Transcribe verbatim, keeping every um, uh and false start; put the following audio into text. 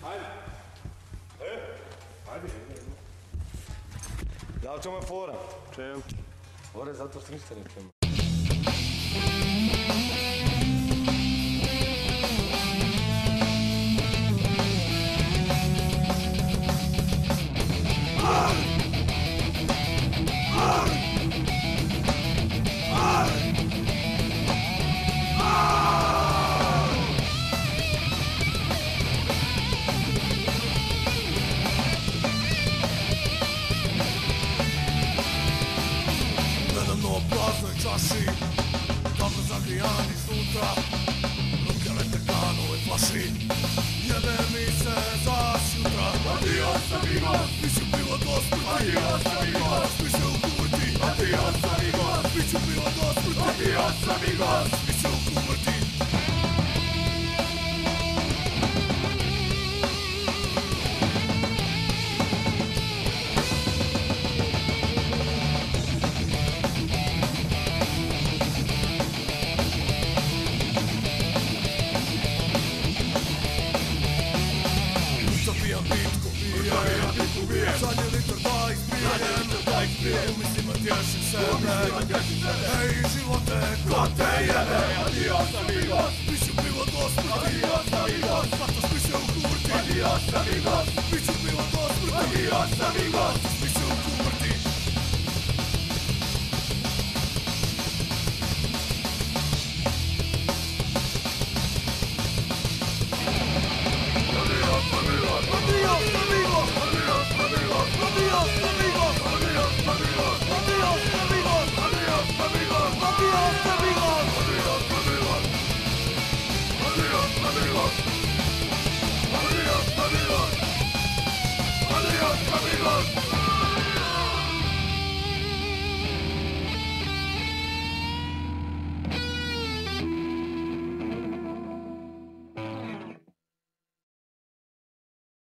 Ajde. E? Ajde. Da li čemu je fora? Čemu? Fora je zato što ništa ne čemu. Čaši, dobro zagrijani iznutra, ruke lete ka novoj flaši, jebe mi se za sjutra. Adios amigos, biću bilo dosmrti. Adios amigos, biće u kumrti. Adios amigos, biću bilo dosmrti. Adios amigos, biće u kumrti. Zadnji liter da ispijem, umislim a tješim sebe.